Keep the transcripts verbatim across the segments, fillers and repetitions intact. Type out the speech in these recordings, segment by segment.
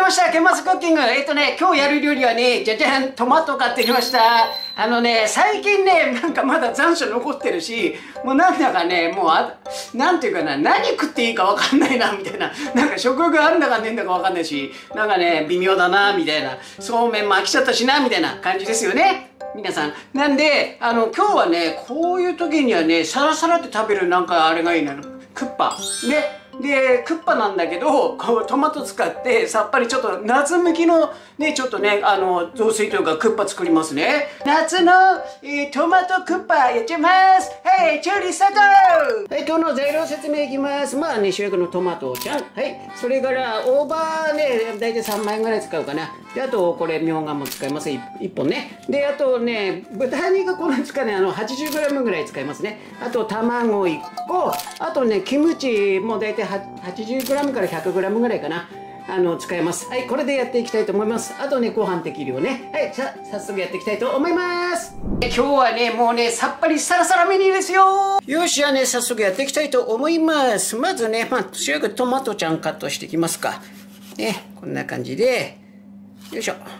ました。ケンマスクッキング。えっとね、今日やる料理はね、じゃじゃん、トマト買ってきました。あのね、最近ね、なんかまだ残暑残ってるし、もうなんだかね、もうあ、なんていうかな、何食っていいかわかんないな、みたいな。なんか食欲あるんだかねえんだかわかんないし、なんかね、微妙だな、みたいな。そうめんも飽きちゃったしな、みたいな感じですよね。皆さん。なんで、あの、今日はね、こういう時にはね、サラサラって食べるなんかあれがいいなの。クッパ。ね。で、クッパなんだけど、こうトマト使ってさっぱりちょっと夏向きのね、ちょっとね、あの、雑炊というかクッパ作りますね。夏の、えー、トマトクッパやっちゃいます。はい、調理スタート。はい、今日の材料説明いきます。まあね、主役のトマトちゃん。はい、それから大葉ね、だいたいさんまいぐらい使うかな。で、あと、これ、みょうがも使います。いっぽんね。で、あとね、豚肉この使うね、あの、はちじゅうグラムぐらい使いますね。あと、卵いっこ。あとね、キムチもだいたいはちじゅうグラムからひゃくグラムぐらいかな。あの、使えます。はい、これでやっていきたいと思います。あとね、ご飯適量ね。はい、さあ、早速やっていきたいと思います。今日はね、もうね、さっぱりサラサラメニューですよ。よし、じゃあね、早速やっていきたいと思います。まずね、まあ、主役トマトちゃんカットしていきますか。ね、こんな感じで。よいしょ。はい、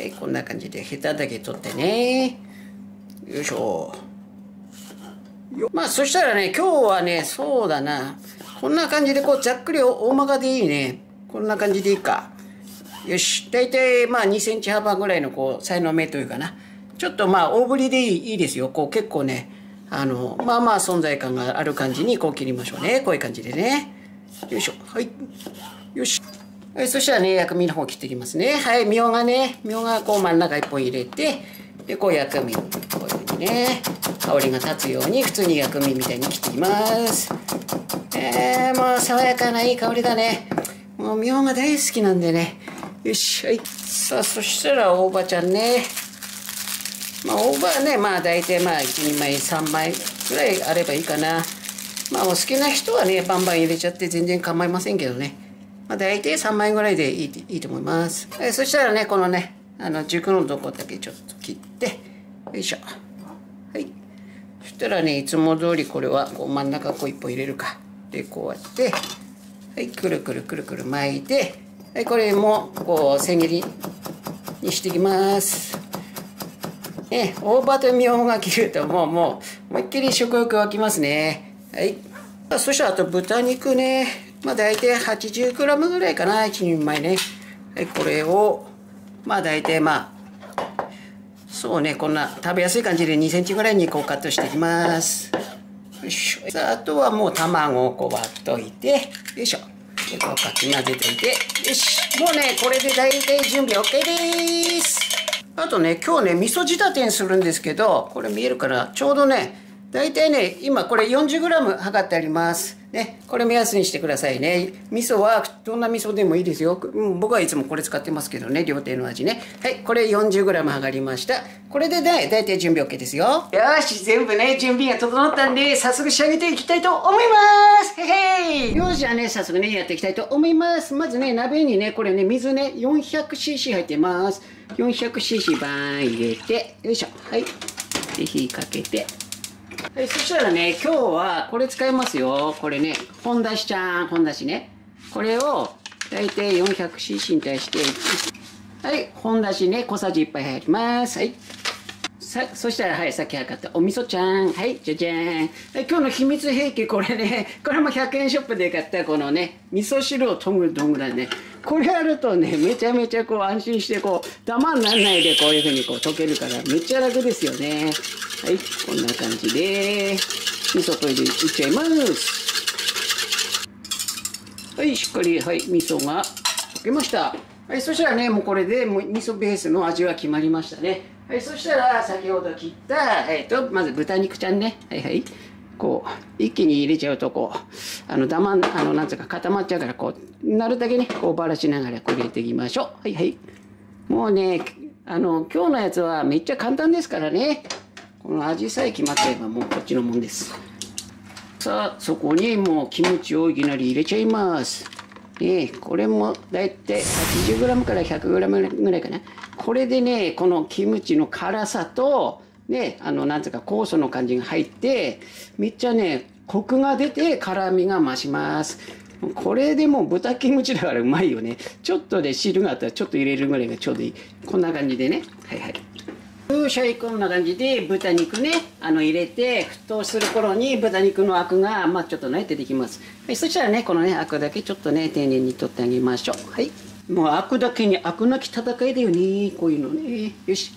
こんな感じでヘタだけ取ってね。よいしょ。まあ、そしたらね、今日はね、そうだな。こんな感じで、こう、ざっくり大まかでいいね。こんな感じでいいか。よし。だいたい、まあ、にセンチ幅ぐらいの、こう、さいの目というかな。ちょっと、まあ、大ぶりでいい、いいですよ。こう、結構ね、あの、まあまあ、存在感がある感じに、こう、切りましょうね。こういう感じでね。よいしょ。はい。よし。はい、そしたらね、薬味の方切っていきますね。はい、みょうがね、みょうがこう真ん中一本入れて、で、こう薬味、こういうふうにね、香りが立つように、普通に薬味みたいに切っていきます。えー、もう爽やかないい香りだね。もうみょうが大好きなんでね。よし、はい。さあ、そしたら大葉ちゃんね。まあ、大葉はね、まあ大体まあいちにまい、さんまいぐらいあればいいかな。まあ、お好きな人はね、バンバン入れちゃって全然構いませんけどね。まあ、大体さんまいぐらいでいいいいと思います。はい、そしたらね、このね、あの軸のとこだけちょっと切って、よいしょ。はい。そしたらね、いつも通りこれはこう真ん中こう一本入れるか。で、こうやって、はい、くるくるくるくる巻いて、はい、これもこう千切りにしていきます。ね、大葉とみょうが切るともうもう思いっきり食欲湧きますね。はい。そしたらあと豚肉ね。まあ大体 はちじゅうグラム ぐらいかな、いちにんまいね。はい、これを、まあ大体まあ、そうね、こんな食べやすい感じでにセンチぐらいにこうカットしていきます。よいしょ。さあ、あとはもう卵をこう割っといて、よいしょ。で、こうかき混ぜておいて、よし。もうね、これで大体準備 OK です。あとね、今日ね、味噌仕立てにするんですけど、これ見えるかな、ちょうどね、大体ね、今これ よんじゅうグラム 測ってあります。ね、これ目安にしてくださいね。味噌はどんな味噌でもいいですよ。うん、僕はいつもこれ使ってますけどね、料亭の味ね。はい、これ よんじゅうグラム 測りました。これでね、大体準備 OK ですよ。よし、全部ね、準備が整ったんで、早速仕上げていきたいと思います。へへい。よし、じゃあね、早速ね、やっていきたいと思います。まずね、鍋にね、これね、水ね、よんひゃくシーシー 入ってます。よんひゃくシーシー バーン入れて、よいしょ。はい。で、火かけて。はい、そしたらね、今日はこれ使いますよ。これね、本だしちゃん、本だしね。これを大体 よんひゃくシーシー に対して、はい、本だしね、小さじいっぱい入ります。はい。さ、そしたら、はい、さっき測ったお味噌ちゃん。はい、じゃじゃーん。はい、今日の秘密兵器、これね、これもひゃくえんショップで買ったこのね、味噌汁をとぐどんぐらいね。これやるとね、めちゃめちゃこう安心して、こう、ダマにならないでこういうふうにこう溶けるから、めっちゃ楽ですよね。はい、こんな感じで、味噌といでいっちゃいます。はい、しっかり、はい、味噌が溶けました。はい、そしたらね、もうこれでもう味噌ベースの味は決まりましたね。はい、そしたら先ほど切った、えっと、まず豚肉ちゃんね。はいはい。こう、一気に入れちゃうと、こう、あの、ダマン、あの、なんつうか固まっちゃうから、こう、なるだけね、こう、ばらしながらこう入れていきましょう。はいはい。もうね、あの、今日のやつはめっちゃ簡単ですからね。この味さえ決まっちゃえばもうこっちのもんです。さあ、そこにもうキムチをいきなり入れちゃいます。ね、これもだいたい はちじゅうグラム から ひゃくグラム ぐらいかな。これでね、このキムチの辛さと、ね、あの、なんていうか酵素の感じが入って、めっちゃね、コクが出て辛みが増します。 これでもう豚キムチだからうまいよね。ちょっとで汁があったらちょっと入れるぐらいがちょうどいい。こんな感じでね。はいはい。よし、はい、こんな感じで豚肉ね、あの入れて沸騰する頃に豚肉のアクが、まあ、ちょっとね出てきます。はい、そしたらね、このね、アクだけちょっとね、丁寧に取ってあげましょう。はい。もうアクだけにアクなき戦いだよね。こういうのね。よし、はい。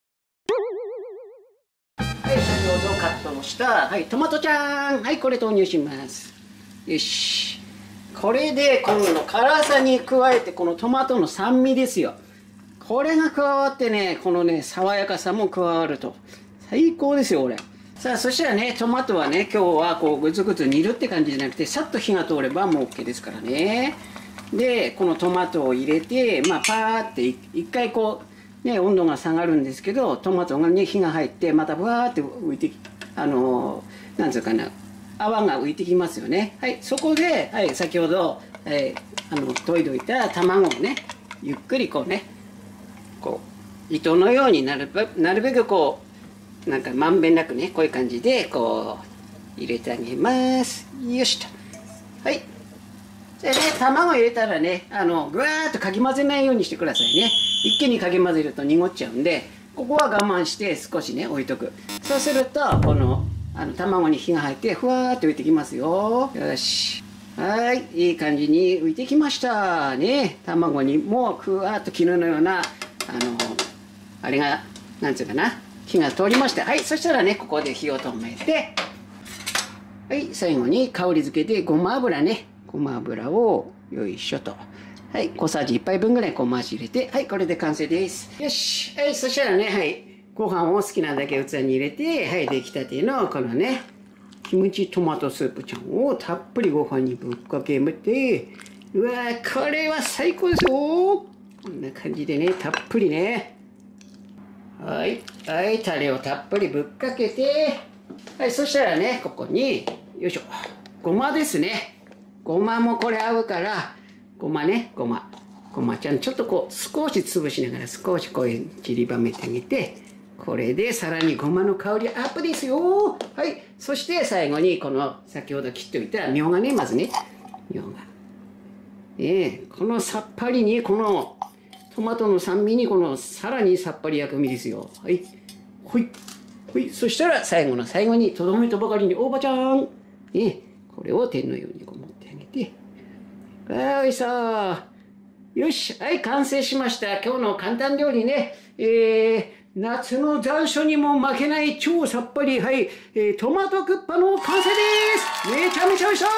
はい、先ほどカットをした、はい、トマトちゃん。はい、これ投入します。よし。これで今度の辛さに加えて、このトマトの酸味ですよ。これが加わってね、このね、爽やかさも加わると。最高ですよ、これ。さあ、そしたらね、トマトはね、今日はこう、ぐつぐつ煮るって感じじゃなくて、さっと火が通ればもう OK ですからね。で、このトマトを入れて、まあ、パーって一回こう、ね、温度が下がるんですけど、トマトがね、火が入って、またバーって浮いて、あのー、なんつうかな、泡が浮いてきますよね。はい、そこで、はい、先ほど、えー、あの、研いでおいた卵をね、ゆっくりこうね、こう糸のようになるべなるべくこうなんかまんべんなくね、こういう感じでこう入れてあげます。よしと。はい。でね、卵入れたらね、あのぐわーっとかき混ぜないようにしてくださいね。一気にかき混ぜると濁っちゃうんで、ここは我慢して少しね置いとく。そうするとこのあの卵に火が入ってふわーって浮いてきますよ。よし。はい、いい感じに浮いてきましたね。卵にもふわーっと絹のようなあのあれがなんつうかな、火が通りました。はい、そしたらね、ここで火を止めて、はい、最後に香り付けでごま油ね、ごま油をよいしょと。はい、小さじいっぱいぶんぐらいこう回し入れて、はい、これで完成です。よし、はい、そしたらね、はい、ご飯を好きなだけ器に入れて、はい、出来たてのこのね、キムチトマトスープちゃんをたっぷりご飯にぶっかけて、うわー、これは最高ですよ。こんな感じでね、たっぷりね。はい。はい、タレをたっぷりぶっかけて、はい、そしたらね、ここに、よいしょ、ごまですね。ごまもこれ合うから、ごまね、ごま。ごまちゃん、ちょっとこう、少し潰しながら、少しこういう散りばめてあげて、これでさらにごまの香りアップですよ。はい。そして最後に、この、先ほど切っておいたみょうがね、まずね、みょうが。ええ、このさっぱりに、この、トマトの酸味にこのさらにさっぱり薬味ですよ。はい。ほい。ほい。そしたら最後の最後にとどめとばかりに大葉ちゃん。ね、これを天のようにこう持ってあげて。ああ、おいしそう。よし。はい、完成しました。今日の簡単料理ね。えー、夏の残暑にも負けない超さっぱり、はい、えー、トマトクッパの完成です。めちゃめちゃおいしそう。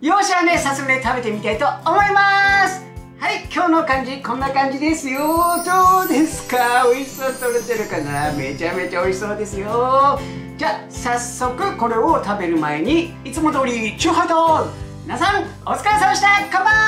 よっしゃね、早速ね、食べてみたいと思います。はい、今日の感じこんな感じですよ。どうですか？美味しそう取れてるかな？めちゃめちゃ美味しそうですよ。じゃあ早速これを食べる前にいつも通りチューハイと皆さんお疲れ様でした。乾杯。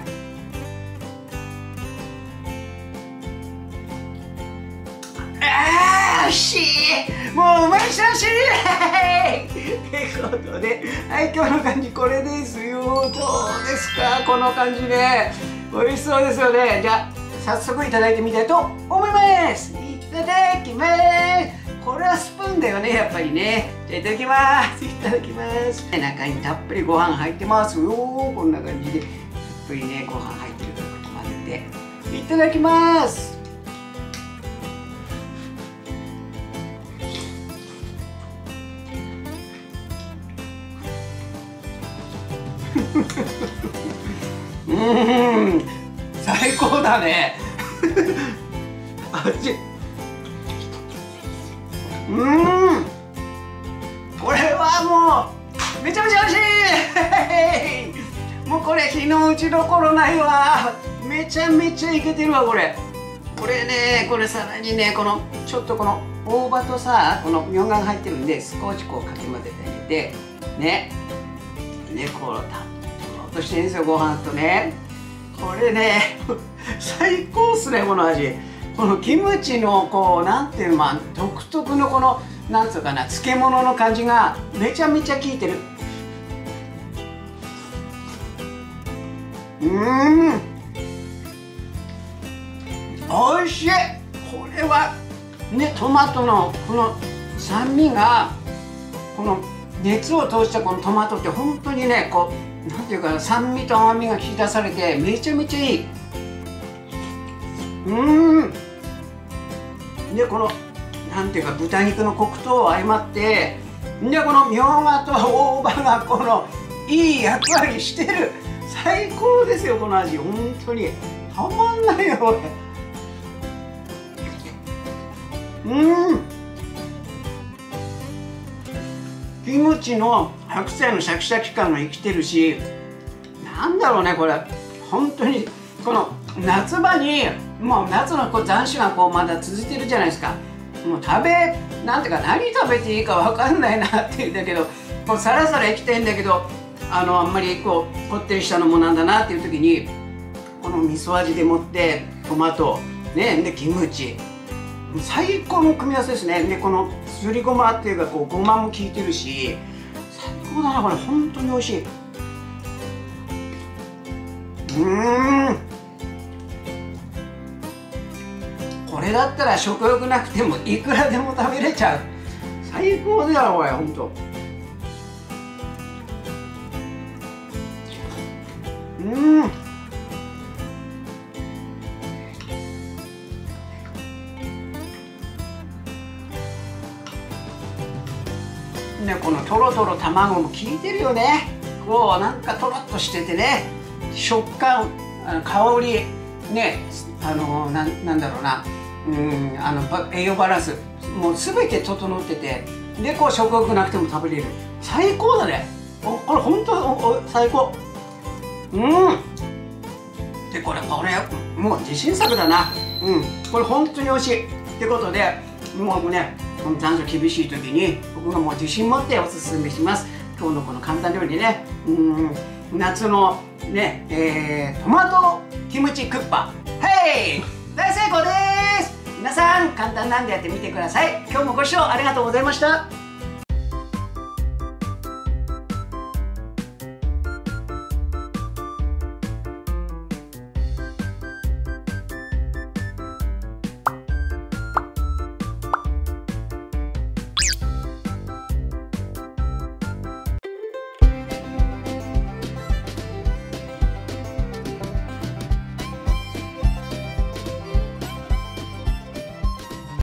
あー、美味しい。もううまいしらしい。ということで、はい、今日の感じこれですよ。どうですか？この感じね。美味しそうですよね。じゃあ早速いただいてみたいと思います。いただきます。これはスプーンだよね、やっぱりね。じゃあいただきます。いただきます。中にたっぷりご飯入ってますよ。こんな感じでたっぷりね、ご飯入ってるとこ混ぜていただきます。うーん、最高だね。味、うーん、これはもうめちゃめちゃ美味しい。もうこれ日の打ちどころないわ。めちゃめちゃいけてるわこれ。これね、これさらにね、このちょっとこの大葉とさ、このみょうがが入ってるんで少しこうかき混ぜてあげてね、ね、こうたっとしてるんですよ、ご飯とね。これね最高っすね、この味。このキムチのこうなんていうの、まあ、独特のこのなんつうかな、漬物の感じがめちゃめちゃ効いてる。うーん、おいしい。これはね、トマトのこの酸味がこの熱を通したこのトマトって本当にね、こうなんていうか酸味と甘みが引き出されてめちゃめちゃいい。うーんでこのなんていうか豚肉のコクと相まって、でこのみょうがと大葉がこのいい役割してる。最高ですよこの味。本当にたまんないよこれ。うんキムチの白菜のシャキシャキ感が生きてるし、なんだろうねこれ本当にこの夏場にもう夏のこう残暑がこうまだ続いてるじゃないですか。もう食べなんていうか何食べていいかわかんないなっていうんだけど、こうサラサラ生きてんだけどあのあんまりこうこってりしたのもなんだなっていう時に、この味噌味でもってトマトねでキムチ、最高の組み合わせですね。でこのすりごまっていうかこうごまも効いてるし最高だなこれ。本当に美味しい。うーんこれだったら食欲なくてもいくらでも食べれちゃう。最高だよこれ本当。うんね、このとろとろ卵も効いてるよね。こうなんかとろっとしててね、食感、あの香りね、あのななんだろうな、うんあの栄養バランスもう全て整ってて、でこう食欲なくても食べれる。最高だね。おこれ本当おお最高。うんでこれこれもう自信作だな。うんこれ本当に美味しいってことで、もうね残暑厳しい時に僕がもう自信持っておすすめします。今日のこの簡単料理ね、うん夏のね、えー、トマトキムチクッパ、はい大成功です。皆さん簡単なんでやってみてください。今日もご視聴ありがとうございました。